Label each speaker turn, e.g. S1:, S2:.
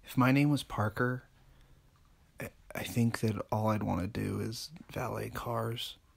S1: If my name was Parker, I think that all I'd want to do is valet cars.